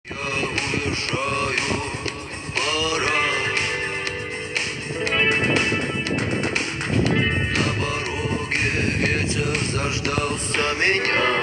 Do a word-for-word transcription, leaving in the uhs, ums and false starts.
Я уезжаю, пора. На пороге ветер заждался меня.